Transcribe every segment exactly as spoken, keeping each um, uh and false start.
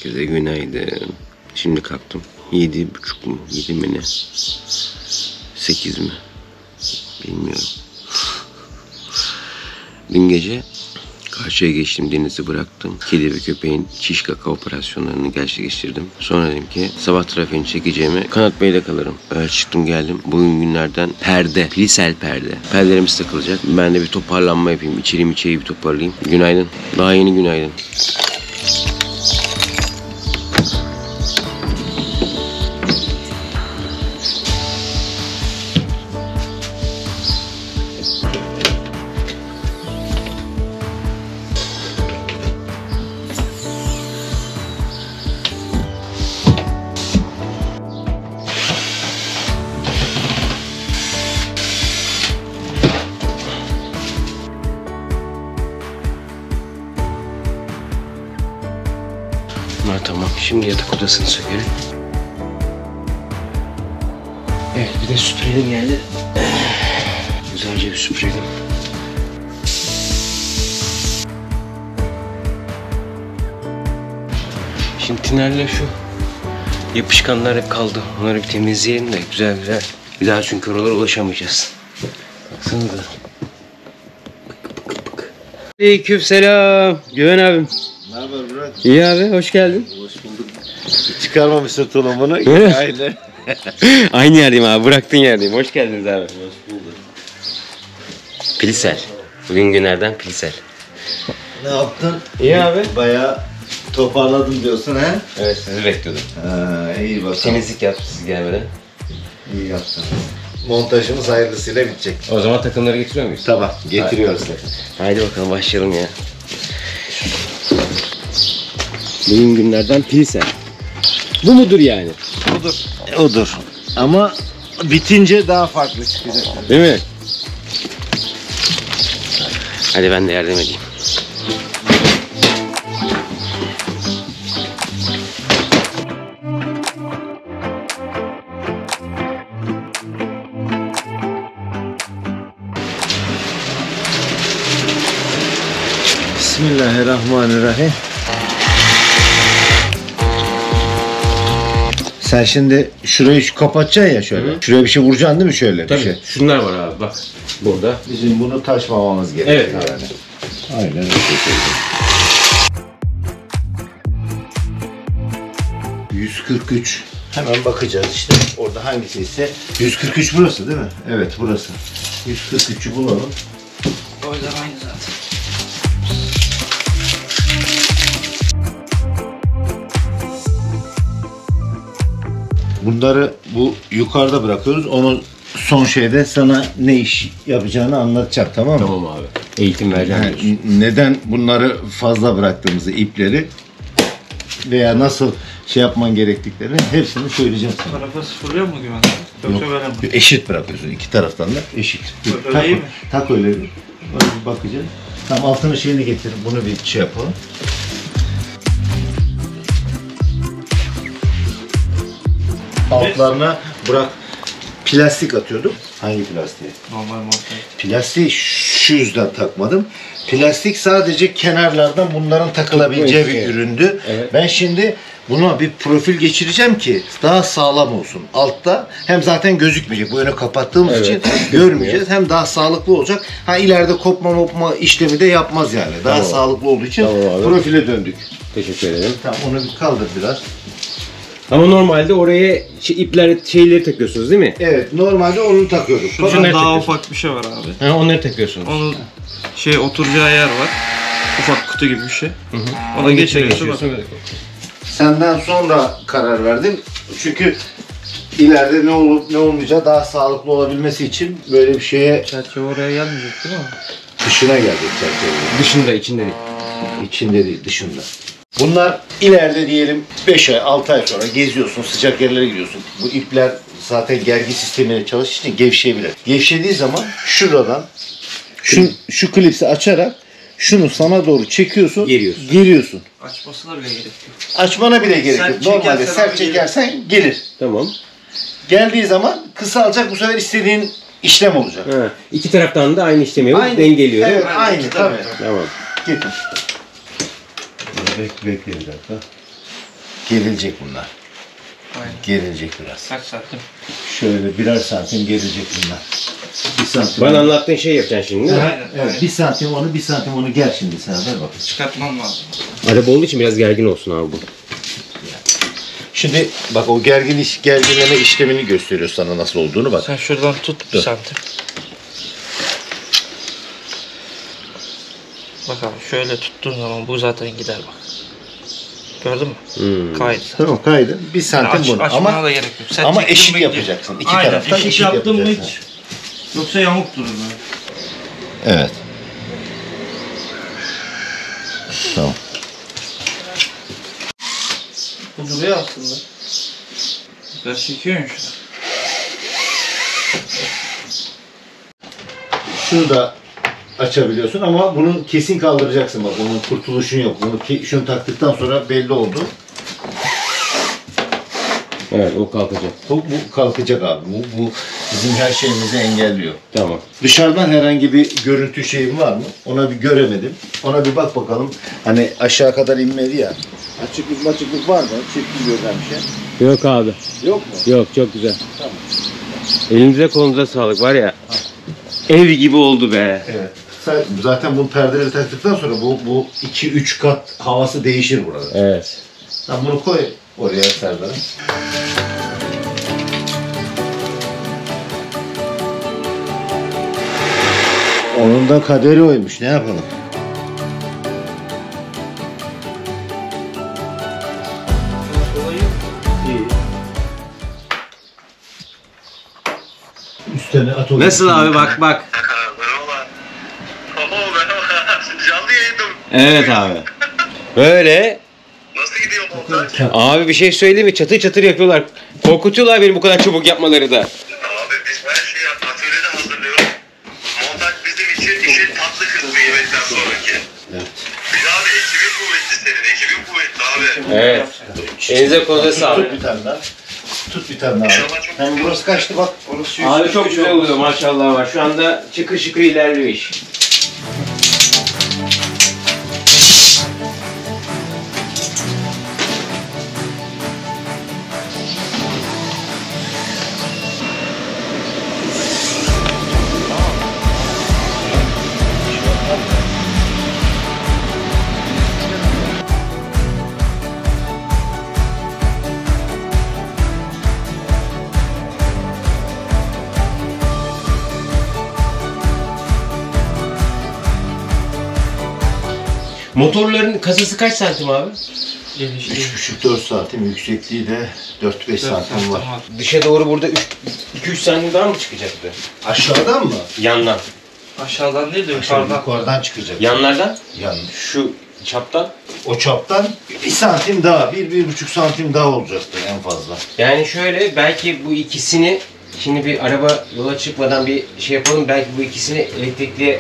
Herkese günaydın. Şimdi kalktım. Yedi buçuk mu? Yedi mi ne? Sekiz mi? Bilmiyorum. Dün gece karşıya geçtim, denizi bıraktım. Kedi ve köpeğin çiş kaka operasyonlarını gerçekleştirdim. Sonra dedim ki sabah trafiğini çekeceğimi Kanat Bey'de kalırım. Öyle çıktım geldim. Bugün günlerden perde, Pilisel perde. Perdelerimiz takılacak. Ben de bir toparlanma yapayım. İçeri içeri bir toparlayayım. Günaydın. Daha yeni günaydın. Bunlar tamam. Şimdi yatak odasını sökelim. Evet, bir de süpürelim geldi. Güzelce bir süpürelim. Şimdi tinerle şu yapışkanlar hep kaldı. Onları bir temizleyelim de güzel güzel. Bir daha çünkü oralara ulaşamayacağız. Baksanıza. Aleykümselam. Güven abim. Ne haber Burak? İyi abi, hoş geldin. Hoş bulduk. Çıkarmamışsın tulumunu. Aynı. Aynı yerdeyim abi, bıraktığın yerdeyim. Hoş geldiniz abi. Hoş bulduk. Pilisel. Bugün günlerden Pilisel. Ne yaptın? İyi abi. Bayağı toparladım diyorsun he? Evet, sizi bekliyordum. Ha, iyi bakalım. Temizlik yaptı siz gelmeden. İyi yaptın. Montajımız hayırlısıyla bitecek. O zaman takımları getiriyor muyuz? Tamam, getiriyoruz. Haydi, haydi bakalım başlayalım ya. Bugün günlerden Pilisel. Bu mudur yani? Odur. Odur. Ama bitince daha farklı çıkacak. Değil mi? Hadi ben de yardım edeyim. Bismillahirrahmanirrahim. Sen şimdi şurayı şu kapatacaksın ya şöyle. Hı. Şuraya bir şey vuracaksın değil mi şöyle? Tabii. Bir şey. Şunlar var abi bak. Burada. Bizim bunu taşmamamız gerekiyor. Evet abi. Yani. Aynen öyle. yüz kırk üç. Hemen bakacağız işte. Orada hangisi ise. yüz kırk üç burası değil mi? Evet burası. yüz kırk üçü bulalım. Boylar aynı zaten. Bunları bu yukarıda bırakıyoruz. Onu son şeyde sana ne iş yapacağını anlatacağım, tamam mı? Tamam abi. Eğitim vereceğim. Yani neden bunları fazla bıraktığımızı, ipleri veya nasıl şey yapman gerektiklerini hepsini söyleyeceğim sana. Tarafa sıfırlıyor mu güven? Yoksa böyle mi? Eşit bırakıyorsun iki taraftan da eşit. Öyle tak, iyi mi? Tak öyle bir. Böyle bir bakacağız. Tamam, altını şeyini getirin. Bunu bir şey yapalım. Altlarına bırak. Plastik atıyordum. Hangi plastiği? Normal montaj. Plastiği şu yüzden takmadım. Plastik sadece kenarlardan bunların takılabileceği bir üründü. Evet. Ben şimdi buna bir profil geçireceğim ki daha sağlam olsun. Altta hem zaten gözükmeyecek. Bu yönü kapattığımız Evet. için görmeyeceğiz. Hem daha sağlıklı olacak. Ha ileride kopma mopma işlemi de yapmaz yani. Daha Tamam. sağlıklı olduğu için Tamam abi. profile döndük. Teşekkür ederim. Tamam, onu bir kaldır biraz. Ama normalde oraya şey, ipler şeyleri takıyorsunuz değil mi? Evet, normalde onu takıyorduk. Şurada Şunları daha takıyorsun. ufak bir şey var abi. Ha, onları takıyorsunuz. Onun şey oturacağı yer var. Ufak kutu gibi bir şey. Hı hı. Ona geçiriyorsun. Bak. böyle. Senden sonra karar verdim. Çünkü ileride ne olup ne olmayacağı daha sağlıklı olabilmesi için böyle bir şeye Çerçeve oraya gelmeyecek değil mi? dışına gelecek çerçevenin. Dışında, içinde değil. İçinde değil, dışında. Bunlar ileride diyelim beş ay, altı ay sonra geziyorsun, sıcak yerlere gidiyorsun. Bu ipler zaten gergi sistemiyle çalıştığı için gevşeyebilir. Gevşediği zaman şuradan şu, şu klipsi açarak şunu sana doğru çekiyorsun, Geriyorsun. geriyorsun. Açmasına bile gerek yok. Açmana bile gerek yok. Sert Normalde çekersen sert abi gelir. çekersen gelir. Tamam. Geldiği zaman kısalacak, bu sefer istediğin işlem olacak. Ha, iki taraftan da aynı işlemi yapıp Aynı. dengeliyor. Evet, Aynen, aynı iki tabii. taraftan. Tamam. Getir. Bekle, bekle bir dakika. Gerilecek bunlar. Aynen. Gerilecek biraz. Kaç santim? Şöyle birer santim gerilecek bunlar. Bir santim. Bana anlattığın şey yapacaksın şimdi değil mi? Evet, evet. Bir santim onu, bir santim onu gel şimdi sen ver bakayım. Çıkartmam lazım. Araba olduğu için biraz gergin olsun abi bu. Şimdi bak o gergin iş, gerginleme işlemini gösteriyor sana nasıl olduğunu bak. Sen şuradan tut bir Dur. santim. Bakalım şöyle tuttuğun zaman bu zaten gider bak. Gördün mü? Hmm. Kaydı. Tamam kaydı. Bir santim Aç, bunu. açmana Ama da gerek yok. Sen ama çektin eşit mi gidiyor. yapacaksın. İki Aynen, taraftan eşit, eşit yaptın mı yapacaksın. hiç? Yoksa yamuk durur böyle. Evet. Tamam. Bu duruyor aslında. Biraz çekiyorsun şunu. Şunu da açabiliyorsun ama bunu kesin kaldıracaksın bak. Onun kurtuluşun yok. Bunu ke- şunu taktıktan sonra belli oldu. Evet o kalkacak. Bu, bu kalkacak abi. Bu, bu bizim her şeyimizi engelliyor. Tamam. Dışarıdan herhangi bir görüntü şeyim var mı? Ona bir göremedim. Ona bir bak bakalım. Hani aşağı kadar inmedi ya. Açıklık açıklık var mı? Çekil gözden bir şey. Yok abi. Yok mu? Yok çok güzel. Tamam. Elinize kolunuza sağlık var ya. Ev gibi oldu be. Evet. Sen- Zaten bunu perdeleri taktıktan sonra bu bu iki üç kat havası değişir burada. Evet. Sen bunu koy oraya Serdar'ım. Onun da kaderi oymuş. Ne yapalım? Üstüne at o. Nasıl abi bak bak. Merhaba. Oo merhaba. Canlı yayındım. Evet abi. Böyle. Nasıl gidiyor montaj? Abi bir şey söyleyeyim mi? Çatır çatır yapıyorlar. Korkutuyorlar beni bu kadar çabuk yapmaları da. Abi biz her şeyi atölyede hazırlıyoruz. Montaj bizim için işin tatlı kısmı yemekten sonraki. Evet. Bir abi ekibin kuvvetli senin. Ekibin kuvvetli abi. Evet. Elinize kolunuza sağlık. Tut bir tane daha. Tut bir tane daha. İnşallah çok Hem burası kaçtı bak. Orası Abi çok güzel oluyor maşallah var. Şu anda çıkır çıkır ilerliyor iş. Motorların kasası kaç santim abi? üç buçuk dört santim, yüksekliği de dört beş santim var. Dışa doğru burada iki üç santim daha mı çıkacaktı? Aşağıdan mı? Yandan. Aşağıdan değil de Aşağı yukarıdan. yukarıdan çıkacak. Yanlardan? Yani Şu çaptan. o çaptan bir santim daha, bir, bir buçuk santim daha olacaktır en fazla. Yani şöyle belki bu ikisini şimdi bir araba yola çıkmadan bir şey yapalım. Belki bu ikisini elektrikli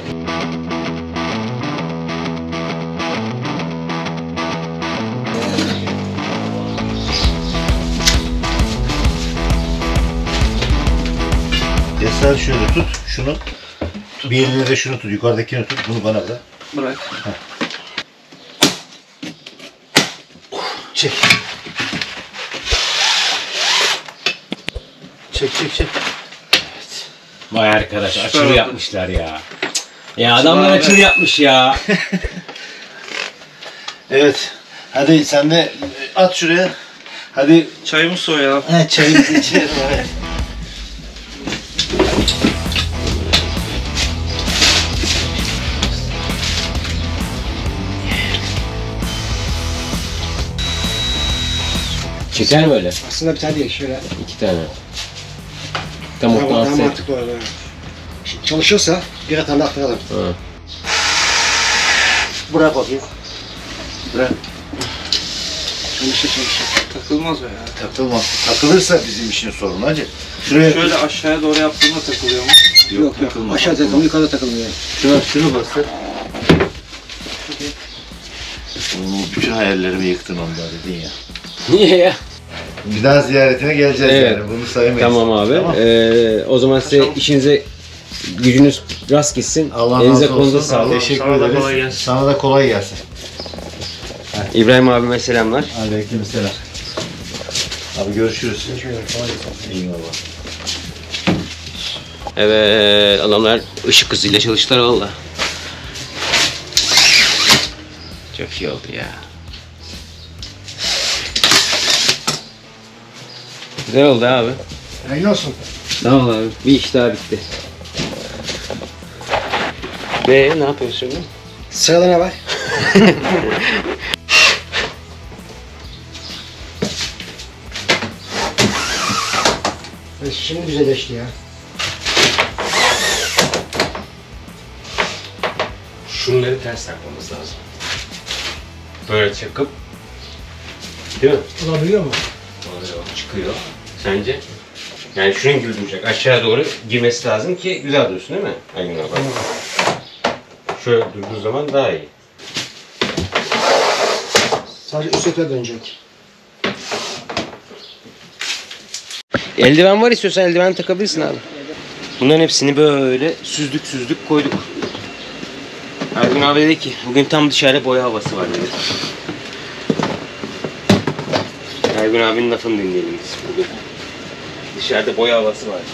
Ya sen şöyle tut, şunu. Bir eline de şunu tut, yukarıdakini tut, bunu bana bırak. Bırak. Çek. Çek, çek, çek. Vay arkadaş açılı oldu. yapmışlar ya. Ya adamlar açılı yapmış ya. Evet. Hadi sen de at şuraya. Hadi. Çayımı soğuyalım. He, çayımızı içelim. Evet. Çeker mi öyle? Aslında bir tane değil şöyle. İki tane. Tam Daha, ortadan daha set. mantıklı olur. evet. Şimdi çalışırsa bir tane daha aktaralım. Ha. Bırak bakayım. Bırak. Çalışır çalışır. Takılmaz o ya. Takılmaz. Takılırsa bizim işin sorunu hacı. Şuraya Şöyle aşağıya doğru yaptığında takılıyor mu? Yok yok. Aşağı takılıyor, yukarıda takılıyor. şuna, şunu bastır. Oo, bütün hayallerimi yıktın onda dedin ya. Niye ya? Bir daha ziyaretine geleceğiz Evet. yani. Bunu saymayız. Tamam abi. Tamam. Ee, o zaman size Kaçalım. işinize gücünüz rast gitsin. Allah Elinize razı kolunuza olsun. sağlık. Teşekkür Sana da ederiz. kolay gelsin. Sana da kolay gelsin. İbrahim abime selamlar. Aleykümselam. Abi görüşürüz. Görüşürüz. Kolay gelsin. Eyvallah. Evet, adamlar ışık hızıyla çalıştılar valla. Çok iyi oldu ya. Güzel oldu abi. Hayırlı olsun. Sağ ol abi. Bir iş daha bitti. Ve ne yapıyorsun şimdi? Sırada ne var? Şimdi güzelleşti ya. Şunları ters takmamız lazım. Böyle çakıp, değil mi? Olabiliyor mu? Oluyor, çıkıyor. Sence? Yani şunun gibi duracak. Aşağı doğru girmesi lazım ki güzel dursun değil mi? Aynen bak. Şöyle durduğu zaman daha iyi. Sadece üst öte dönecek. Eldiven var, istiyorsan eldiven takabilirsin abi. Bunların hepsini böyle süzdük süzdük koyduk. Ergun abi dedi ki bugün tam dışarıda boya havası var dedi. Ergun abinin lafını dinleyelim biz bugün. Dışarıda boya havası var.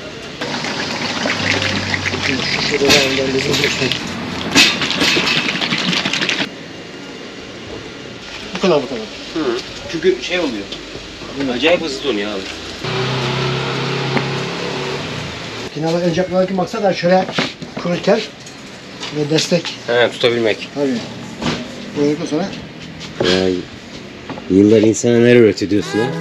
Bu kadar bu kadar. Hı. Çünkü şey oluyor. Acayip hızlı donuyor abi. Kenarda ön ceplerindeki maksat da şöyle kururken ve destek. He, tutabilmek. Tabii. Böylelikle sonra Ya, yıllar insana neler öğretiyorsun ha?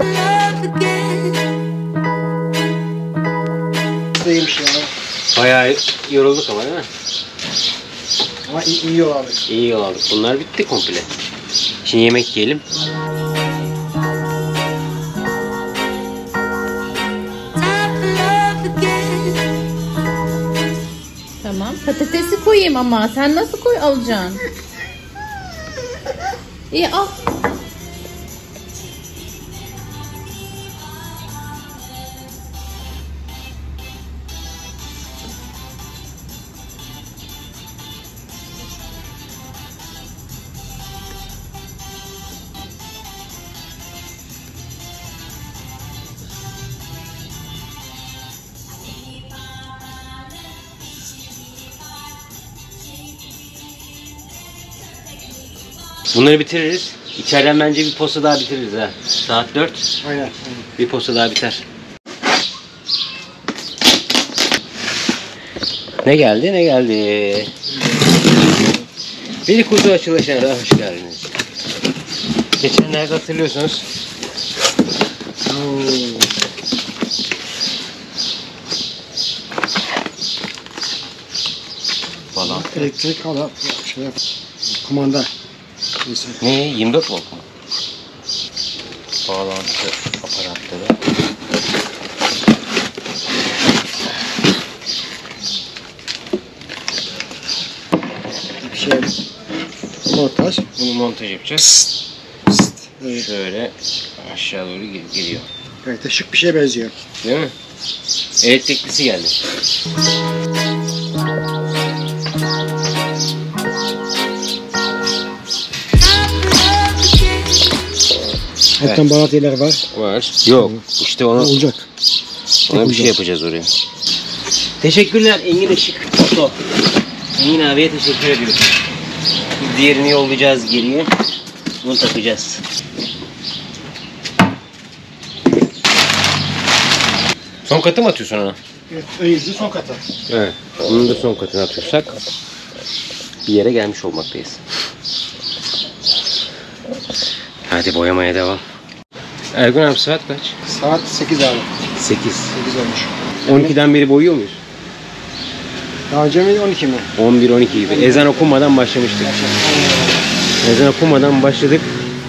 iyiymiş ya. Bayağı yorulduk ama değil mi? Ama iyi, iyi yol aldık. İyi yol aldık. Bunlar bitti komple. Şimdi yemek yiyelim. Tamam. Patatesi koyayım ama sen nasıl koy alacaksın? İyi al. Bunları bitiririz. İçeriden bence bir posta daha bitiririz ha. Saat dört. Aynen. aynen. Bir posta daha biter. Ne geldi ne geldi. Bir kutu açılışına da hoş geldiniz. Geçenlerde hatırlıyorsunuz. Falan. Elektrik ala şey yap. Kumanda. Neyse. Ne? yirmi dört volt mu? Bağlantı aparatları. Bir şey montaj. Bunu montaj yapacağız. Evet. Şöyle aşağı doğru gel- geliyor. Gayet de şık bir şeye benziyor. Değil mi? Elektriklisi geldi. Hepten baharat yerleri var. Var. Yok. İşte onu, Olacak. ona bir şey yapacağız oraya. Teşekkürler Engin Işık. Foto. Engin abiye teşekkür ediyoruz. Diğerini yollayacağız geriye. Bunu takacağız. Son katı mı atıyorsun ona? Evet. Ön yüzü son katı. Evet. Bunun da son katını atıyorsak bir yere gelmiş olmaktayız. Hadi boyamaya devam. Ergun abi saat kaç? Saat sekiz abi. sekiz. sekiz olmuş. on ikiden beri boyuyor muyuz? Daha önce miydi on iki mi? on bir on iki gibi. Ezan okunmadan başlamıştık. Ezan okunmadan başladık.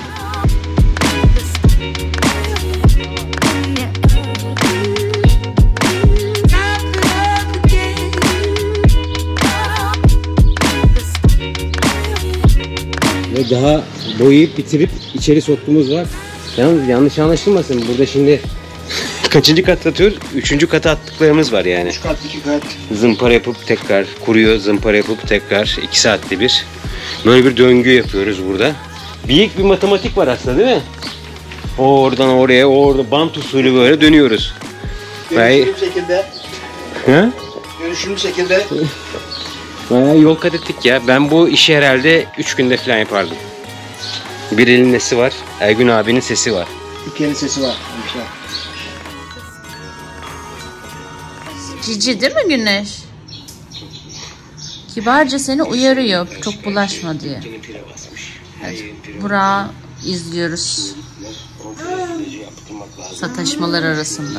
Ve daha boyayıp bitirip içeri soktuğumuz var. Yalnız yanlış anlaşılmasın. Burada şimdi kaçıncı kat atıyoruz? Üçüncü kata attıklarımız var yani. üç kat, iki kat. Zımpara yapıp tekrar kuruyor, zımpara yapıp tekrar iki saatte bir. Böyle bir döngü yapıyoruz burada. Büyük bir matematik var aslında değil mi? Oradan oraya, orada bant usulü böyle dönüyoruz. Dönüşümlü şekilde. He? Dönüşümlü şekilde. Bayağı yol kat ettik ya. Ben bu işi herhalde üç günde falan yapardım. Bir elin nesi var? Ergün abinin sesi var. İki elin sesi var. İşte. Cici değil mi Güneş? Kibarca seni uyarıyor çok bulaşma diye. Hadi Burak'ı izliyoruz. Sataşmalar arasında.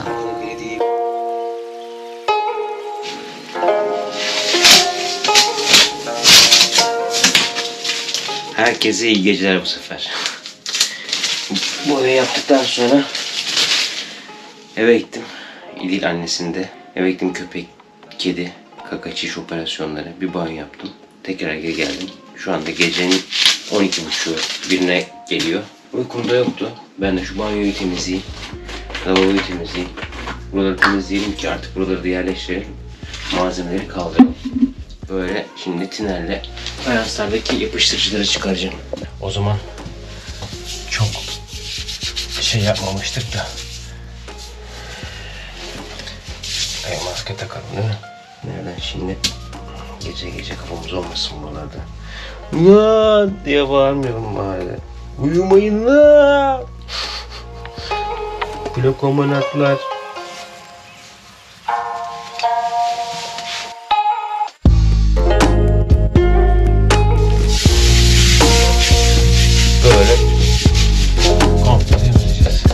Herkese iyi geceler bu sefer. Bu evi yaptıktan sonra eve gittim. İdil annesinde. Eve gittim, köpek, kedi, kaka, çiş operasyonları. Bir banyo yaptım. Tekrar geri geldim. Şu anda gecenin on iki buçuğu birine geliyor. Uykum da yoktu. Ben de şu banyoyu temizleyeyim. Lavaboyu temizleyeyim. Buraları temizleyelim ki artık buraları da yerleştirelim. Malzemeleri kaldıralım. Böyle şimdi tinerle fayanslardaki yapıştırıcıları çıkaracağım. O zaman çok şey yapmamıştık da. Ay, maske takalım değil mi? Nereden şimdi? Gece gece kafamız olmasın buralarda. Lan diye bağırmayalım bari. Uyumayın lan. Plakomanatlar. Böyle komple temizleyeceğiz.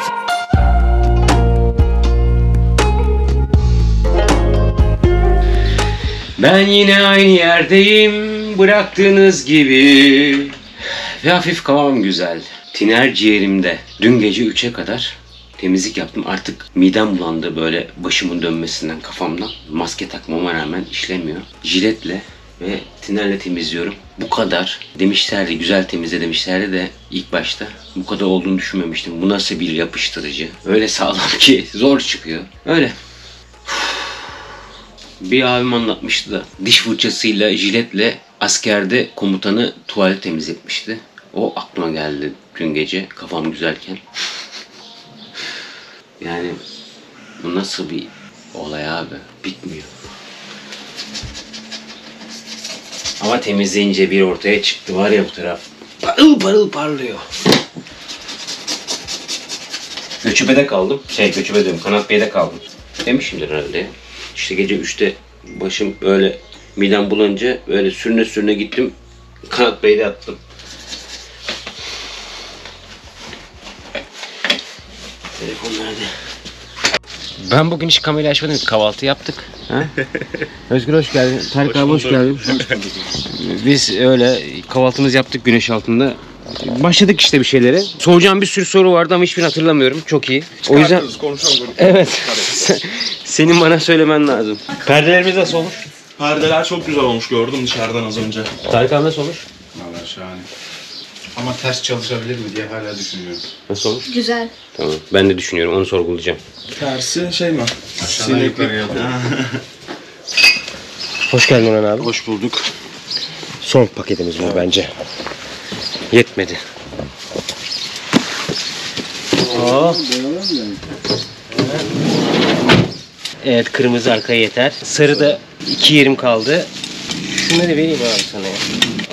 Ben yine aynı yerdeyim bıraktığınız gibi ve hafif kafam güzel. Tiner ciğerimde. Dün gece üçe kadar temizlik yaptım. Artık midem bulandı böyle başımın dönmesinden, kafamdan. Maske takmama rağmen işlemiyor. Jiletle ve tinerle temizliyorum. Bu kadar demişlerdi, güzel temizle demişlerdi de ilk başta bu kadar olduğunu düşünmemiştim. Bu nasıl bir yapıştırıcı? Öyle sağlam ki zor çıkıyor. Öyle. Bir abim anlatmıştı da diş fırçasıyla, jiletle askerde komutanı tuvalet temizletmişti. O aklıma geldi dün gece kafam güzelken. Yani bu nasıl bir olay abi? Bitmiyor. Ama temizleyince bir ortaya çıktı var ya bu taraf. Parıl parıl parlıyor. Göçübe'de kaldım. Şey Göçübe diyorum, Kanat Bey'de kaldım. Demişimdir herhalde. İşte gece üçte başım böyle midem bulanınca böyle sürüne sürüne gittim. Kanat Bey'de attım. Telefon nerede? Ben bugün hiç kamerayı açmadım. Kahvaltı yaptık. Ha? Özgür hoş geldin. Tarık abi hoş geldin. Biz öyle kahvaltımızı yaptık güneş altında. Başladık işte bir şeylere. Soracağım bir sürü soru vardı ama hiçbirini hatırlamıyorum. Çok iyi. O yüzden konuşalım. evet. Senin bana söylemen lazım. Perdelerimiz nasıl olmuş? Perdeler çok güzel olmuş, gördüm dışarıdan az önce. Tarık abi nasıl olmuş? Valla şahane. Ama ters çalışabilir mi diye hala düşünüyorum. Nasıl olmuş? Güzel. Tamam. Ben de düşünüyorum. Onu sorgulayacağım. Tersi şey mi? Aşağıdan yukarıya doğru. Hoş geldin Orhan abi. Hoş bulduk. Son paketimiz bu bence. Yetmedi. Oo. Evet, kırmızı arkaya yeter. Sarı da iki yerim kaldı. Şunları vereyim abi sana ya.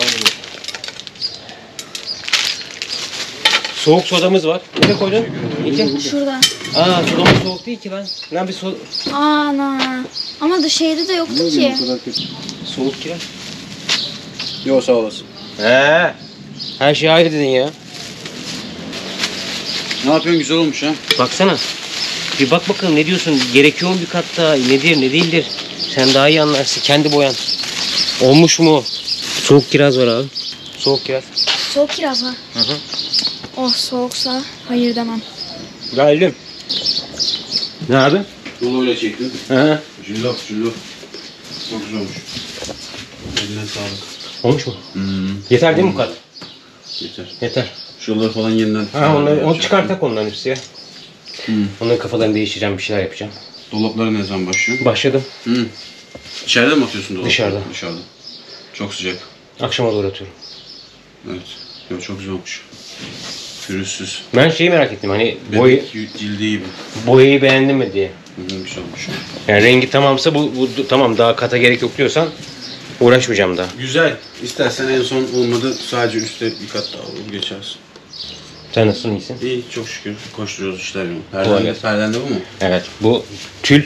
Soğuk sodamız var. Nereye koydun? İki. Şurada. Aa, sodamız soğuk değil ki lan. Lan bir so Ana. Ama dışarıda da yoktu ki. soğuk ki lan. Yok sağ olasın. He. Her şey ayrı dedin ya. Ne yapıyorsun, güzel olmuş ha? Baksana. Bir bak bakalım ne diyorsun? Gerekiyor mu bir kat daha? Nedir ne değildir? Sen daha iyi anlarsın. Kendi boyan. Olmuş mu? Soğuk kiraz var abi. Soğuk kiraz. Soğuk kiraz mı? Hı hı. Oh soğuksa hayır demem. Geldim. Ne abi? Ruloyla çektim. Hı. Jüllop jüllop. Çok güzel olmuş. Eline sağlık. Olmuş mu? Hmm. Yeter değil mi bu kadar? Yeter. Yeter. Şuraları falan yeniden... Ha, onları, onu çıkartak onların hepsi ya. Hmm. Onların kafalarını değiştireceğim, bir şeyler yapacağım. Dolapları ne zaman başlıyor? Başladım. Hmm. İçeride mi atıyorsun dolapları? Dışarıda. Dışarıda. Çok sıcak. Akşama doğru atıyorum. Evet. Yok, çok güzel olmuş. Pürüzsüz. Ben şeyi merak ettim hani boy, Bebek cildi gibi. boyayı beğendin mi diye. İyiymiş olmuş. Yani rengi tamamsa bu, bu tamam daha kata gerek yok diyorsan uğraşmayacağım daha. Güzel. İstersen en son olmadı sadece üstte bir kat daha olur geçersin. Sen nasılsın, iyisin? İyi çok şükür. Koşturuyoruz işler yok. Kolay Perden, gelsin. perden de bu mu? Evet, bu tül.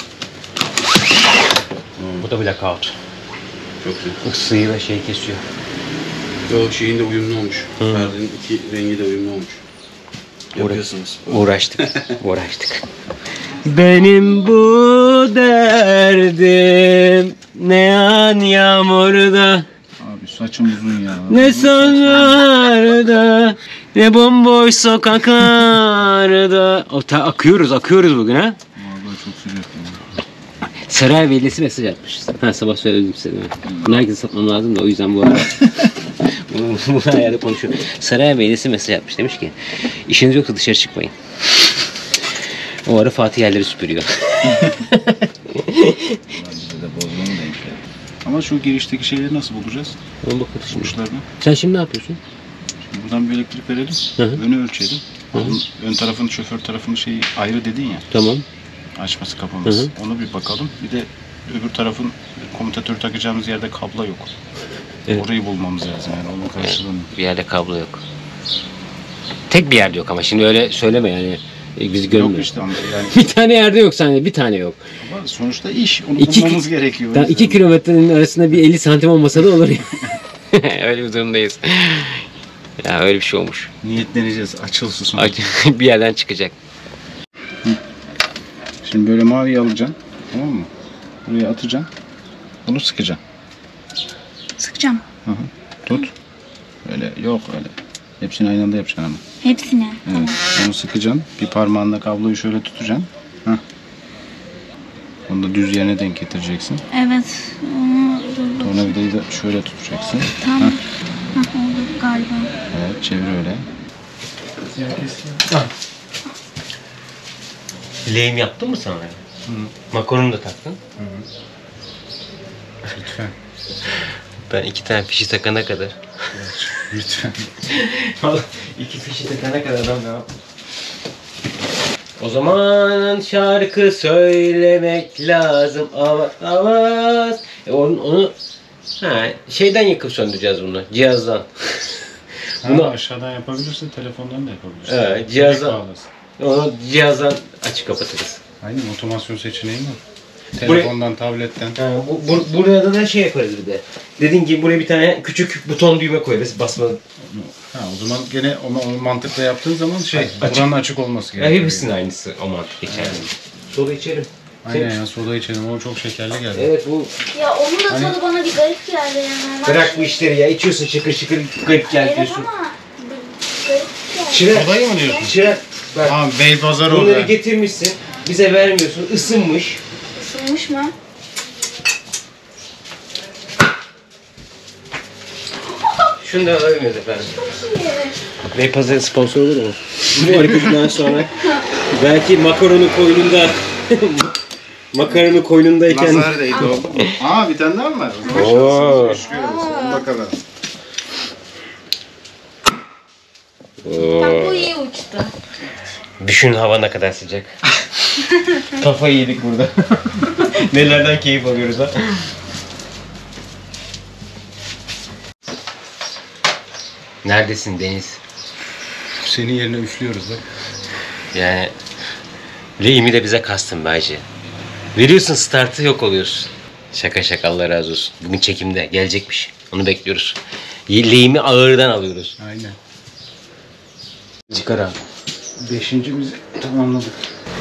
Bu da blackout. Çok güzel. Isıyı ve şeyi kesiyor. O şeyin de uyumlu olmuş. Perdenin iki rengi de uyumlu olmuş. Yapıyorsunuz. Uğraştık, uğraştık. Benim bu derdim ne an yağmurda, Abi saçım uzun ya. ne sonlarda, ne bomboş sokaklarda. O, ta, akıyoruz, akıyoruz bugün ha. Vallahi çok sıcak ya. Saray Belediyesi mesaj atmış. Ha, sabah söyledim size değil mi? Bunu herkese satmam lazım da o yüzden bu arada. bunu, bunu ayarda konuşuyorum. Saray Belediyesi mesaj atmış. Demiş ki işiniz yoksa dışarı çıkmayın. O ara Fatih yerleri süpürüyor. Bize de bozma mı denk geldi? Ama şu girişteki şeyleri nasıl bulacağız? Ona bakalım şimdi. Uçlarını. Sen şimdi ne yapıyorsun? Şimdi buradan bir elektrik verelim. Hı hı. Önü ölçelim. Hı hı. Ön tarafın, şoför tarafının şeyi ayrı dedin ya. Tamam. Açması kapaması. Hı hı. Onu bir bakalım. Bir de öbür tarafın komutatörü takacağımız yerde kablo yok. Evet. Orayı bulmamız lazım yani onun karşılığını. Bir yerde kablo yok. Tek bir yerde yok ama şimdi öyle söyleme yani. E, bizi görmüyor. Yok işte ama yani. Bir tane yerde yok sende, bir tane yok. Ama sonuçta iş. Onu İki- bulmamız gerekiyor. Daha iki kilometrenin arasında bir elli santim olmasa da olur ya. Öyle bir durumdayız. Ya öyle bir şey olmuş. Niyetleneceğiz. Açılsın sonra. Bir yerden çıkacak. Şimdi böyle maviyi alacaksın. Tamam mı? Buraya atacaksın. Bunu sıkacaksın. Sıkacağım. Hı hı. Tut. Öyle yok öyle. Hepsini aynı anda yapacaksın ama. Hepsini. Evet. Tamam. Onu sıkacaksın. Bir parmağınla kabloyu şöyle tutacaksın. Heh. Onu da düz yerine denk getireceksin. Evet. Onu dur, dur. Tornavidayı da şöyle tutacaksın. Tamam. Heh. Hah, oldu galiba. Evet, çevir öyle. Lehim yaptın mı sana? Hı. Makaronu da taktın. Lütfen. Ben iki tane fişi takana kadar. Lütfen. iki fişi takana kadar adam ya. O zaman şarkı söylemek lazım. Avaz avaz. E onu, onu ha, şeyden yakıp söndüreceğiz bunu. Cihazdan. Bunu Bunu aşağıdan yapabilirsin, telefondan da yapabilirsin. evet, cihazdan. Direkt bağlasın. Onu cihazdan açık kapatırız. Aynen, otomasyon seçeneği var. Buraya- Telefondan, tabletten. Ha, bu, bu, buraya da şey yaparız bir de. Dediğin gibi buraya bir tane küçük buton düğme koyarız basma. Ha, o zaman gene o, o mantıkla yaptığın zaman şey, Açık. buranın açık olması Ya gerekiyor. hepsinin aynısı o mantık geçer. Soda içerim. Aynen ya, soda içelim. O çok şekerli geldi. Evet bu Ya onun da Hani- tadı bana bir garip geldi yani. Normal bırak bu şey- işleri ya içiyorsun şıkır şıkır garip gel Evet diyorsun. ama bir garip geldi. Çırak, Sodayı mı diyorsun? çırak. Bak Tamam, Beypazarı bunları orada. getirmişsin bize vermiyorsun ısınmış. Isınmış mı? Şunu da alabilir miyiz efendim? Beypazarı sponsor olur mu? Bu hareketten sonra belki makaronu koynunda makaronu koynundayken Nazar değdi o. Aa, bir tane daha mı var? Oo. Bakalım. Bak bu iyi uçtu. Düşün hava ne kadar sıcak. Kafayı yedik burada. Nelerden keyif alıyoruz ha. Neredesin Deniz? Senin yerine üflüyoruz da. Yani lehimi de bize kastın bence. Veriyorsun startı yok oluyorsun. Şaka şaka Allah razı olsun. Bugün çekimde gelecekmiş. Onu bekliyoruz. Lehimi ağırdan alıyoruz. Aynen. Çıkar abi. Beşincimizi tamamladık.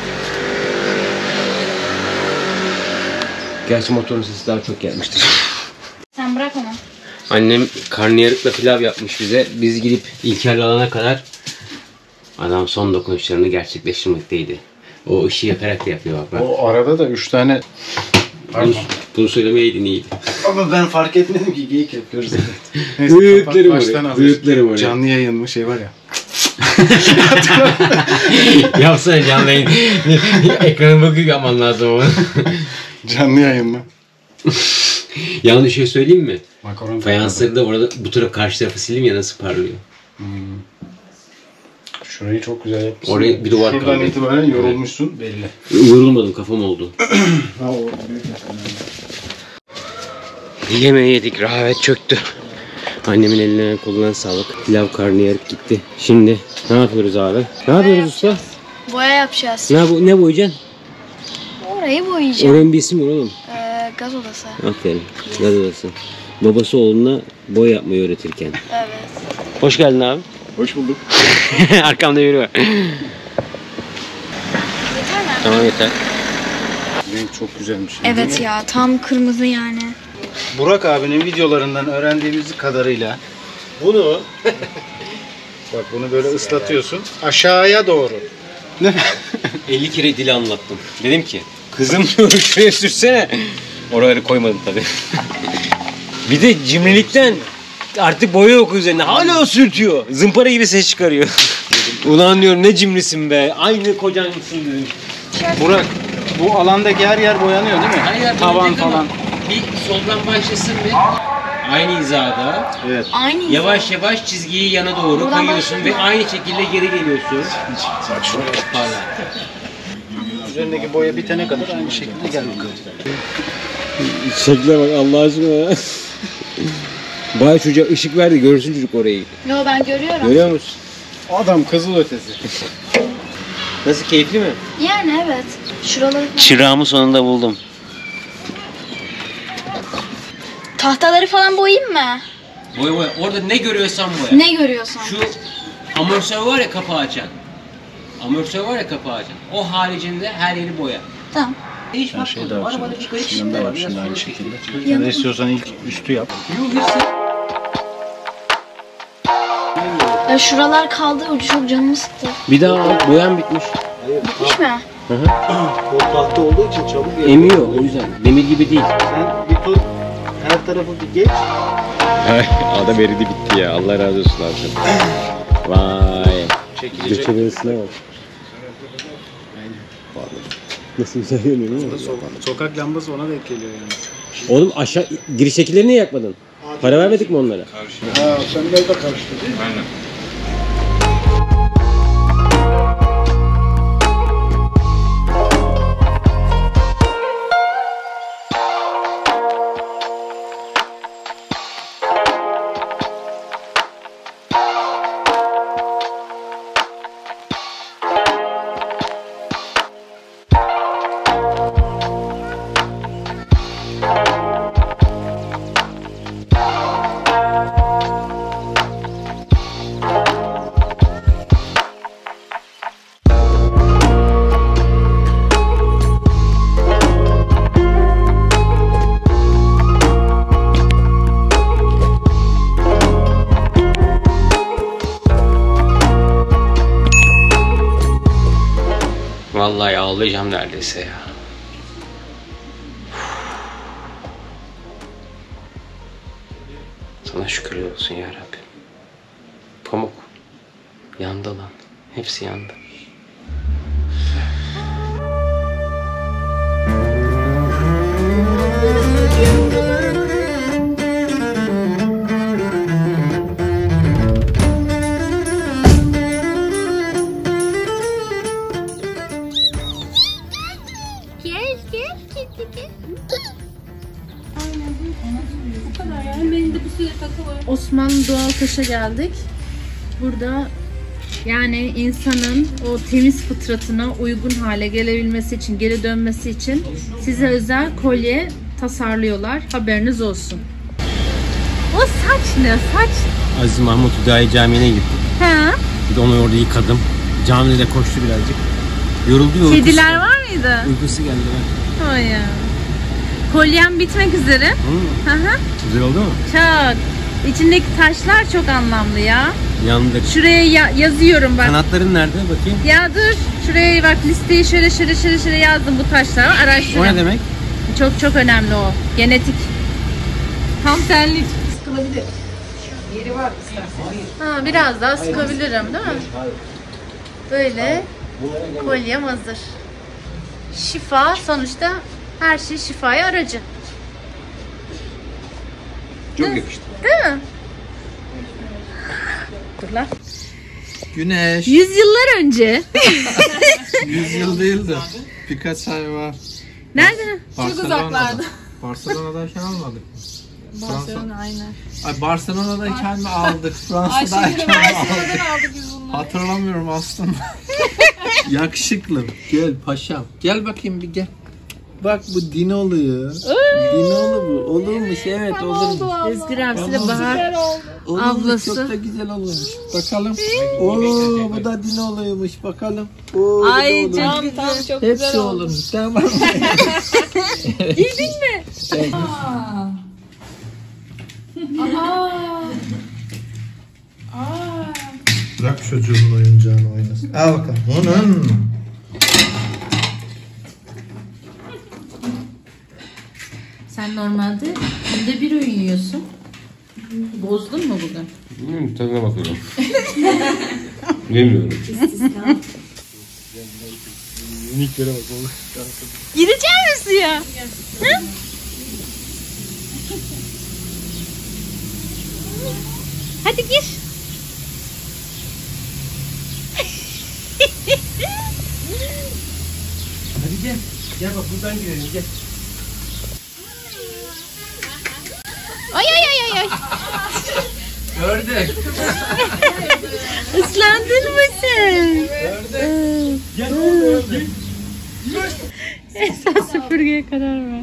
Gerçi motorun sesi daha çok gelmiştir. Sen bırak onu. Annem karnıyarıkla pilav yapmış bize. Biz gidip İlker'le alana kadar adam son dokunuşlarını gerçekleştirmekteydi. O ışığı yakarak da yapıyor bak. bak. O arada da üç tane... Bunu, Pardon. bunu söylemeyeydin iyiydi. Ama ben fark etmedim ki geyik yapıyoruz. Büyüklerim baştan oraya, alıyoruz. büyüklerim oraya. Canlı yayın mı şey var ya. Yapsana canlı yayın. Ekranı bakıp yapman lazım ama. Canlı yayın mı? Yalnız bir şey söyleyeyim mi? Makaron Fayansları da orada bu taraf karşı tarafı sildim ya nasıl parlıyor. Hmm. Şurayı çok güzel yapmışsın. Oraya bir duvar Şuradan kaldı. itibaren yorulmuşsun belli. Yorulmadım, kafam oldu. Ha, o büyük mesela. Yemeği yedik, rehavet çöktü. Annemin eline koluna sağlık. Pilav karnıyarık gitti. Şimdi ne yapıyoruz abi? Ne yapıyoruz usta? Boya yapacağız. Ne, bu, ne boyayacaksın? Orayı boyayacağım. Oranın bir ismi var oğlum. Ee, gaz odası. Aferin. Gaz odası. Babası oğluna boya yapmayı öğretirken. Evet. Hoş geldin abi. Hoş bulduk. Arkamda biri var. Yeter mi? Tamam yeter. Renk çok güzelmiş. Evet ya, tam kırmızı yani. Burak abinin videolarından öğrendiğimiz kadarıyla bunu bak bunu böyle ıslatıyorsun aşağıya doğru. elli kere dili anlattım. Dedim ki kızım şuraya sürsene. Oraları koymadım tabii. Bir de cimrilikten artık boya yok üzerine. Hala sürtüyor. Zımpara gibi ses çıkarıyor. Ulan diyorum ne cimrisin be. Aynı kocansın dedim. Burak bu alandaki her yer boyanıyor değil mi? Hayır, Tavan falan. Bir soldan başlasın bir. Aynı hizada. Evet. Aynı Yavaş yavaş çizgiyi yana doğru Buradan kayıyorsun ve başlıyor. aynı şekilde geri geliyorsun. Parla. Üzerindeki boya bitene kadar aynı şekilde gel bakalım. Şekle bak Allah aşkına ya. Bay çocuğa ışık verdi görsün çocuk orayı. Yo, ben görüyorum. Görüyor musun? Adam kızıl ötesi. Nasıl, keyifli mi? Yani evet. Şuraları Çırağımı sonunda buldum. tahtaları falan boyayayım mı? Boya boya. Orada ne görüyorsan boya. Ne görüyorsan. Şu amortisör var ya kapağı açan. Amortisör var ya kapağı açan. O haricinde her yeri boya. Tamam. Hiç Her şey bakmadım. daha Arabada bir garip şey Yanında var. var Biraz şimdi aynı sonra şekilde. çekeyim. Ya da istiyorsan ilk üstü yap. Ya şuralar kaldı, ucu çok canımı sıktı. Bir daha al. Boyan bitmiş. Bitmiş mi? O tahta olduğu için çabuk yanıyor. Emiyor o yüzden. Demir gibi değil. Sen bir tur her tarafı bir geç. Adam eridi bitti ya. Allah razı olsun abi. Vay. Çekilecek. Göçeberesine bak. Nasıl güzel yanıyor değil mi? Sokak, sokak lambası ona denk geliyor yani. Oğlum aşağı giriştekileri niye yakmadın? Para vermedik mi onlara? Ha, sen biraz da karıştı değil mi? Aynen. Vallahi ağlayacağım neredeyse ya. Sana şükürler olsun ya Rabbim. Pamuk. Yandı lan. Hepsi yandı. Gel gel gel gel. Osmanlı Doğaltaş'a geldik. Burada yani insanın o temiz fıtratına uygun hale gelebilmesi için, geri dönmesi için size özel kolye tasarlıyorlar. Haberiniz olsun. O saç ne? Saç? Aziz Mahmut Hüdayi Camii'ne gittim. Ha? Bir de onu orada yıkadım. Camide de koştu birazcık. Yoruldu yoruldu. Kediler var mıydı? Uykusu geldi bak. O ya. Kolyem bitmek üzere. Hı hı. Güzel oldu mu? Çok. İçindeki taşlar çok anlamlı ya. Yandık. Şuraya ya- yazıyorum bak. Kanatların nerede bakayım? Ya dur. Şuraya bak, listeyi şöyle şöyle şöyle şöyle yazdım, bu taşlar var. Araştırın. O ne demek? Çok çok önemli o. Genetik. Tam senlik. Sıkılabilir. Yeri var istersen. Ha, biraz daha sıkabilirim değil mi? Böyle kolyem hazır. Şifa sonuçta, her şey şifaya aracı. Çok yakıştı. Değil mi? Dur lan. Güneş. Yüzyıllar önce. Yüz yıl değildi. Birkaç ay var. Nerede? Çok uzaklarda. Barcelona'dayken almadık. Barcelona aynen. Ay Barcelona'dayken mi aldık? Fransa'dayken mi aldık? aldık biz bunları. Hatırlamıyorum aslında. Yakışıklı. Gel paşam. Gel bakayım bir gel. Bak bu Dinolu'yu. Dinolu bu. Olurmuş evet olurmuş. Özgür abisiyle Bahar Olurmuş, ablası. çok da güzel olurmuş. Bakalım. Oo bu da Dinolu'ymuş bakalım. Oo, Ay bu da çok olurmuş. güzel. Tamam çok Hepsi güzel oldu. olurmuş tamam. Giydin mi? Evet. Aa. Aha. Aa. Bırak çocuğun oyuncağını oynasın. Al bakalım. Onun. Sen normalde günde bir öğün yiyorsun. Bozdun mu bugün? Hmm, tadına bakıyorum. Bilmiyorum. Miniklere bak oğlum. Girecek misin ya? Hı? Hadi gir. Hadi gel. Gel bak buradan girelim gel. Ay ay ay ay ay. Gördük. Islandın mı sen? Gördük. Gel oğlum gel. Sen süpürgeye karar ver.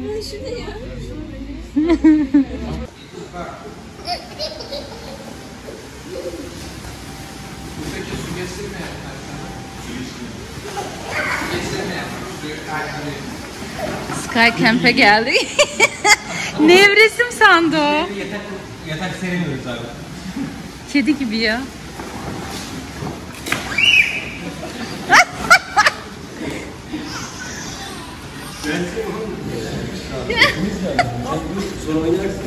Sky Camp'e geldik. Nevresim sandı o. Yatak, yatak seremiyoruz abi. Kedi gibi ya. Sonra oynarsın.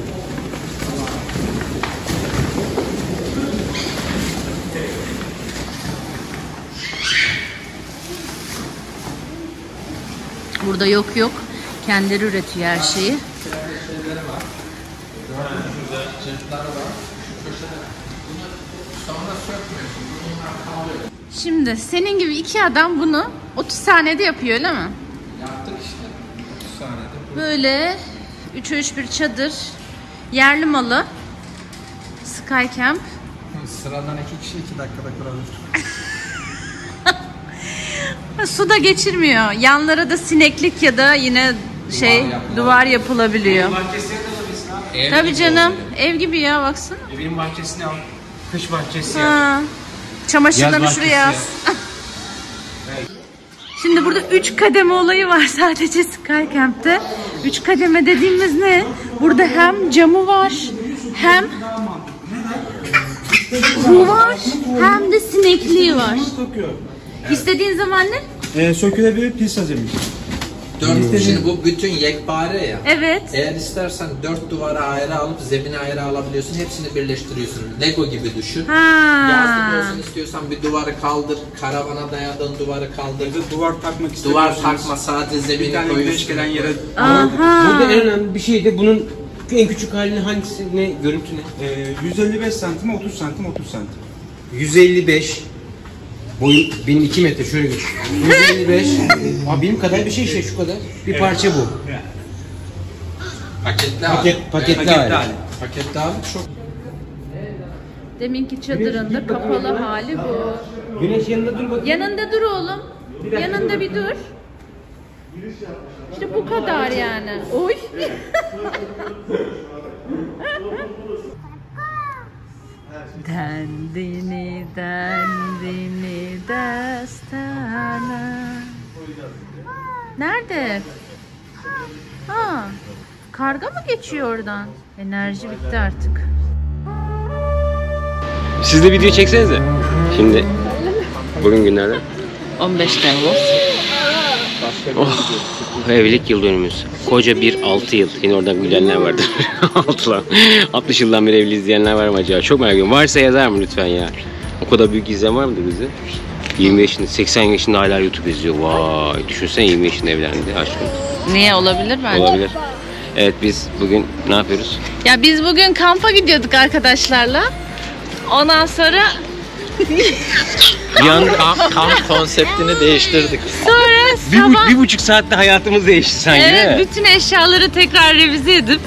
Burada yok yok. Kendileri üretiyor her şeyi. Şimdi senin gibi iki adam bunu otuz saniyede yapıyor öyle mi? Yaptık işte. otuz saniyede. Böyle üçe üç bir çadır. Yerli malı. Sky Camp. Sıradan iki kişi iki dakikada kurabilir. Su da geçirmiyor. Yanlara da sineklik ya da yine şey duvar, duvar yapılabiliyor. Bahçesine de alabilirsin abi. Ev Tabii gibi canım. oluyor. Ev gibi ya baksana. Evin bahçesini al. Kış bahçesi yap. Ha. Çamaşırlarını Yaz şuraya as. bahçesi Şimdi burada üç kademe olayı var sadece Sky Camp'te. Üç kademe dediğimiz ne? Burada hem camı var, hem bu var, hem de sinekliği var. İstediğin zaman ne? Ee, sökülebilir pil sazıymış. Dört, şimdi bu bütün yekpare ya. Evet. Eğer istersen dört duvara ayrı alıp zemine ayrı alabiliyorsun. Hepsini birleştiriyorsun. Lego gibi düşün. Ha. Yazlık olsun istiyorsan bir duvarı kaldır. Karavana dayadığın duvarı kaldır. Ya da duvar takmak istiyorsunuz. Duvar takma sadece Bir zemine tane güneş koyuyorsun. gelen yere. Aha. Burada en önemli bir şey de bunun en küçük halini hangisi, ne, görüntü ne? Ee, yüz elli beş santim, otuz santim, otuz santim. yüz elli beş. Boyum benim iki metre şöyle bir. yüz elli beş. Abi benim kadar bir şey işte şu kadar. Bir parça bu. Paketli Paket, hali. paketli Paketli hali. hali. Paketli hali çok. Deminki çadırında kapalı hali bu. Güneş yanında dur bakayım. Yanında dur oğlum. Yanında bir dur. İşte bu kadar yani. Oy. Dendini dendini destana. Nerede? Ha. Karga mı geçiyor oradan? Enerji bitti artık. Siz de video çeksenize. Şimdi bugün günlerden. on beş Temmuz. Oh, evlilik yıl dönümümüz. Koca bir altı yıl. Yine oradan gülenler vardır. altı altmış yıldan beri evli izleyenler var mı acaba? Çok merak ediyorum. Varsa yazar mı lütfen ya? O kadar büyük izleyen var mıdır bizi? yirmi yaşında, seksen yaşında hala YouTube izliyor. Vay, düşünsene yirmi yaşında evlendi aşkım. Niye olabilir bence? Olabilir. Evet, biz bugün ne yapıyoruz? Ya biz bugün kampa gidiyorduk arkadaşlarla. Ondan sonra Bir anda Kamp, kamp konseptini değiştirdik. Sonra bir, bu- sabah bir buçuk saatte hayatımız değişti sanki değil evet, mi? bütün eşyaları tekrar revize edip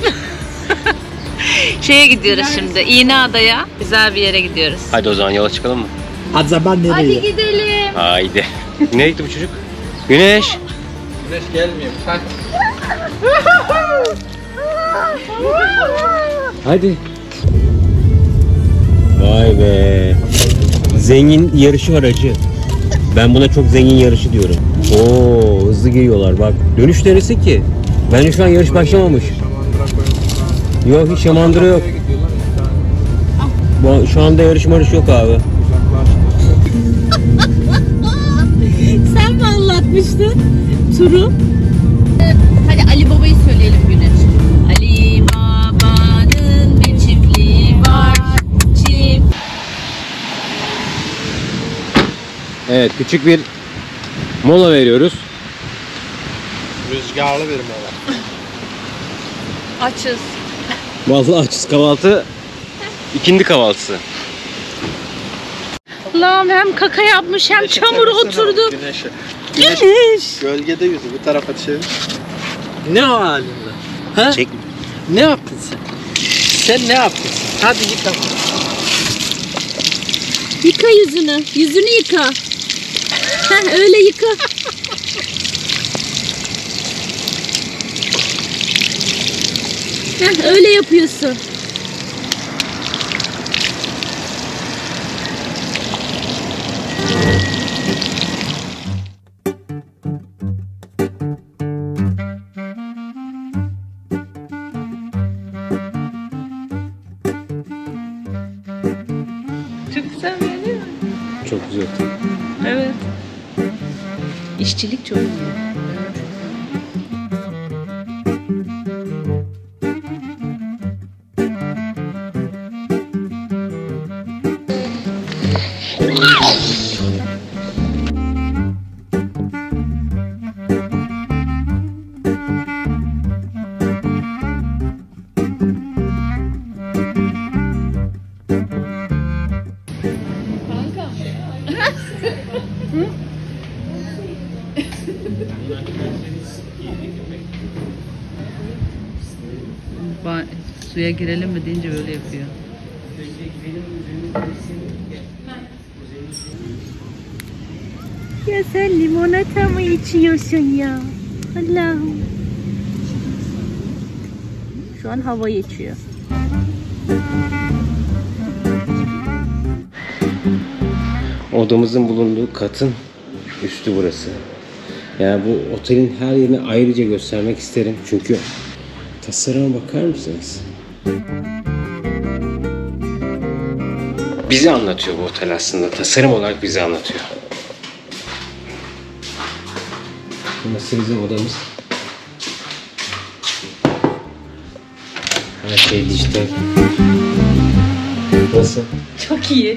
şeye gidiyoruz şimdi. İğneada'ya. Güzel bir yere gidiyoruz. Hadi o zaman yola çıkalım mı? Hadi zaman nereye? Hadi gidelim. Haydi. Nereye gitti bu çocuk? Güneş. Güneş gelmiyor. Kalk. Hadi. Vay be. Zengin yarışı var hacı. Ben buna çok zengin yarışı diyorum. Oo, hızlı geliyorlar bak. Dönüş neresi ki? Bence şu an yarış başlamamış. Yok, hiç Şamandıra yok. Bu- Şu anda yarış marış yok abi. Sen mi anlatmıştın turu? Hadi Ali Baba'yı söyleyelim Güneş. Ali Baba'nın bir çiftliği var. Çift. Evet, küçük bir mola veriyoruz. Rüzgarlı bir mola. Açız. Vallahi açız, kahvaltı. İkindi kahvaltısı. Allah'ım hem kaka yapmış hem çamur oturdu. Güneşe. Güneş. Gölgede yüzü bu tarafa çevir. Ne o halinde? Ha? Çek. Ne yaptın sen? Sen ne yaptın? Hadi yıka. Yıka yüzünü. Yüzünü yıka. Heh, öyle yıka. Heh, öyle yapıyorsun. Çok güzel değil mi? Çok güzel. Evet. İşçilik çok iyi. Ba- suya girelim mi deyince böyle yapıyor. Ya sen limonata mı içiyorsun ya? Allah'ım. Şu an hava içiyor. Odamızın bulunduğu katın üstü burası. Yani bu otelin her yerini ayrıca göstermek isterim. Çünkü tasarıma bakar mısınız? Bizi anlatıyor bu otel aslında. Tasarım olarak bizi anlatıyor. Burası bizim odamız. Her şey dijital. Nasıl? Çok iyi.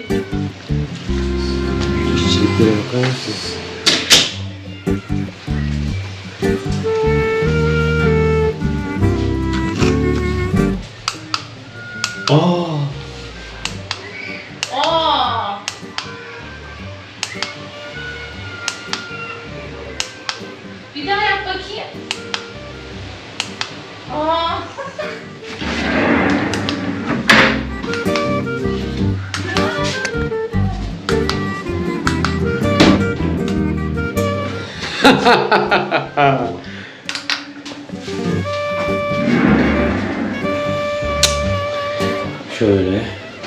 İşçiliklere bakar mısınız? Aa! Aa! Bir daha yap bakayım. Aa! Şöyle.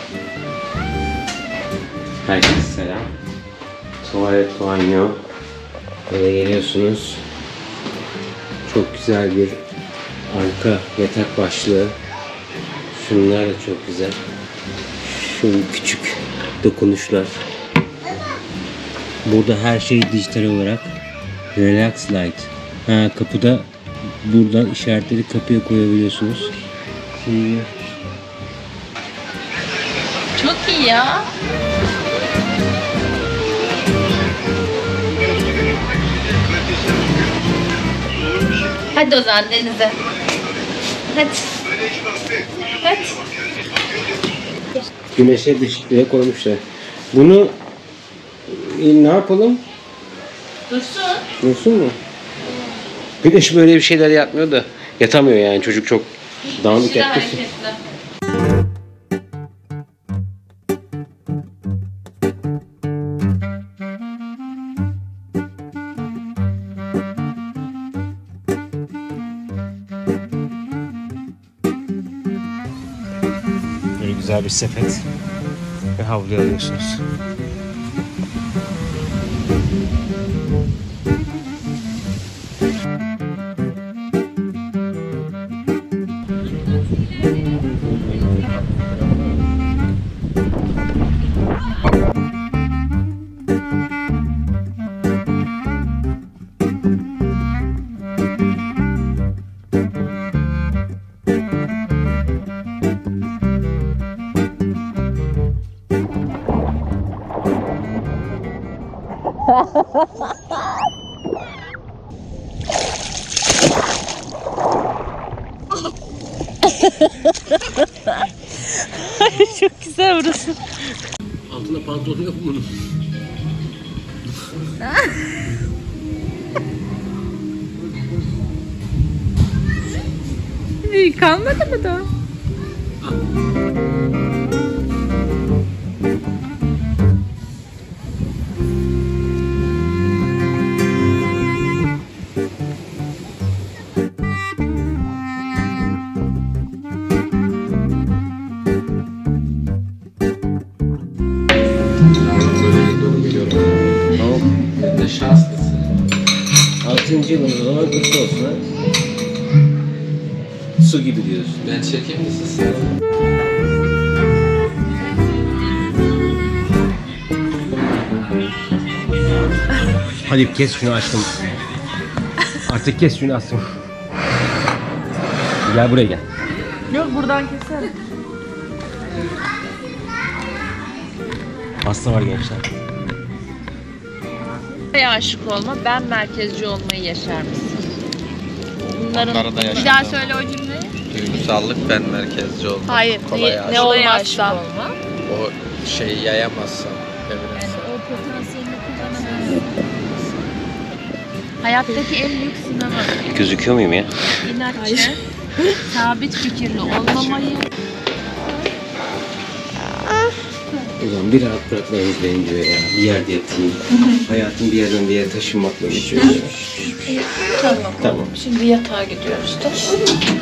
Herkese selam. Tuvalet, banyo. Böyle geliyorsunuz. Çok güzel bir arka yatak başlığı. Şunlar da çok güzel. Şu küçük dokunuşlar. Burada her şey dijital olarak. Relax Light. Ha, kapıda buradan işaretleri kapıya koyabiliyorsunuz. Şimdi Çok iyi ya. Hadi o zaman denize. Hadi. Hadi. güneşe dışkıya koymuşlar. Bunu e, ne yapalım? Dursun. Dursun mu? Güneş böyle bir şeyler yapmıyor da yatamıyor yani çocuk çok dağınık yaptı. Böyle güzel bir sepet ve havluya alıyorsunuz. Çok güzel burası. Altında pantolon yok mu bunun? Kalmadı mı da? altıncı yılımız o zaman kutlu olsun ha. Su gibi diyorsun. Ben çekeyim mi siz? Hadi kes şunu aşkım. Artık kes şunu aşkım. Gel buraya gel. Yok buradan keserim. Hasta var gençler. Aşık olma, ben merkezci olmayı yaşar mısın? Bunların... Onları da Bir yaşamam. daha söyle o cümleyi. Duygusallık ben merkezci oldum. Hayır, Kolay ne, aşık. ne olmazsa. Olma. O şeyi yayamazsam. Yani o potansiyelini kullanamazsın. Hayattaki en büyük sınavı. Gözüküyor muyum ya? İnatçı, sabit fikirli olmamayı. Ulan bir rahat bırakmayınız beni diyor ya. Bir yerde yatayım. Hayatım bir yerden bir yere taşınmakla geçiyor. Tamam. Tamam. Şimdi yatağa gidiyoruz. Tamam.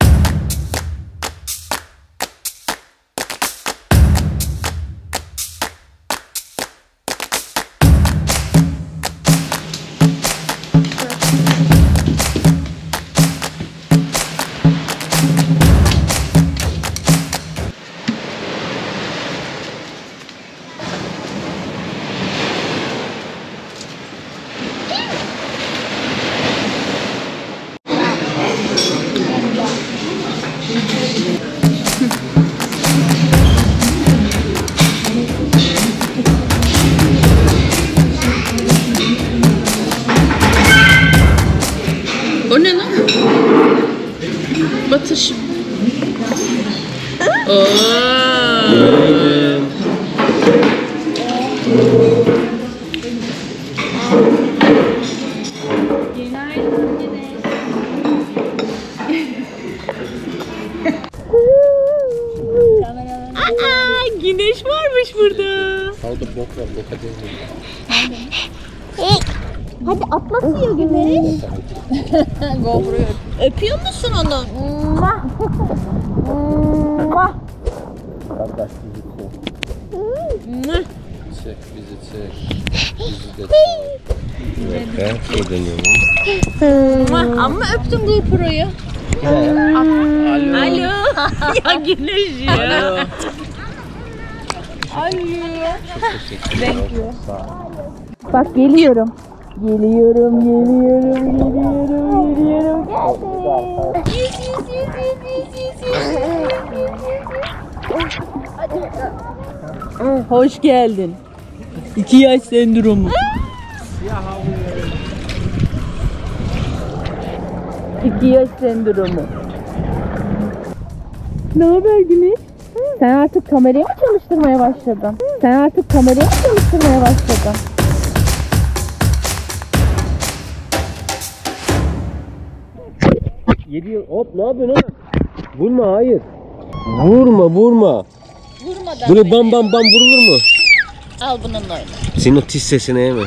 O ne lan? Batış. Oo. Aa, güneş varmış burada. Kaldır bok ver boka değil. Hadi atla suya Güneş. GoPro'yu Öpüyor musun onu? Mwah. Mwah. Kardeş bizi çek. Çek bizi çek. Bizi de çek. Ben şey dönüyorum. Mwah. Ama öptüm GoPro'yu. Alo. Alo. Ya Güneş ya. Alo. Alo. Thank you. Bak geliyorum. Geliyorum, geliyorum, geliyorum, geliyorum. Geldim. Yüz, yüz, yüz, yüz, yüz, yüz, yüz. Hoş geldin. İki yaş sendromu. İki yaş sendromu. Ne haber Güneş? Sen artık kameraya mı çalıştırmaya başladın? Sen artık kamerayı mı çalıştırmaya başladın? yedi yıl. Hop ne yapıyorsun oğlum? Vurma hayır. Vurma vurma. Vurmadan Böyle bam bam bam vurulur mu? al bununla oyna. Senin o tiz sesine yeme.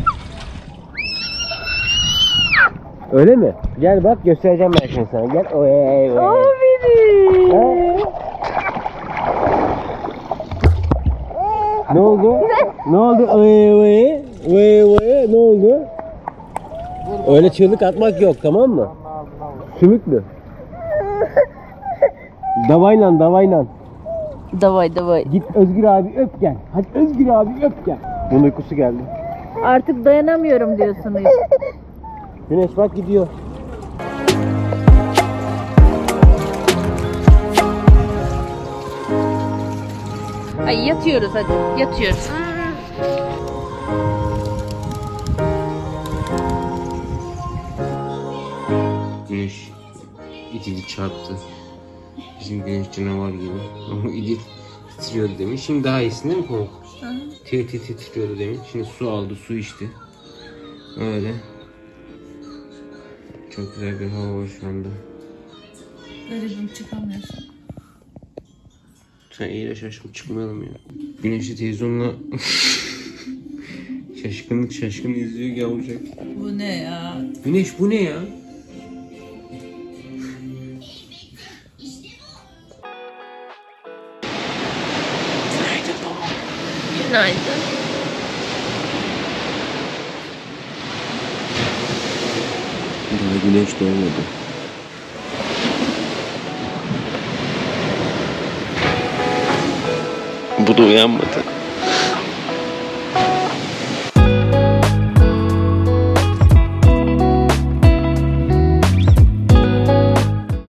Öyle mi? Gel bak göstereceğim ben şimdi sana. Gel. Oy oy oy. O benim. Ne oldu? Ne oldu? Oy oy. Oy oy. Ne oldu? Öyle çığlık atmak yok, tamam mı? Sümüklü. Davayla davayla. Davay davay. Git Özgür abi öp gel. Hadi Özgür abi öp gel. Bunun uykusu geldi. Artık dayanamıyorum diyorsunuz. Güneş bak gidiyor. Ay yatıyoruz hadi. Yatıyoruz. Güneş İdil'i çarptı. Bizim Güneş canavar gibi. Ama İdil titriyordu demiş. Şimdi daha iyisin değil mi Pamuk? Tir tir tir titriyordu demiş. Şimdi su aldı, su içti. Öyle. Çok güzel bir hava var şu anda. Garibim çıkamıyorsun. Sen iyiyle şaşkın çıkmayalım ya. Güneşli televizyonla şaşkınlık şaşkın izliyor yavrucak. Bu ne ya? Güneş bu ne ya? Günaydın. Daha güneş doğmadı. Bu da uyanmadı.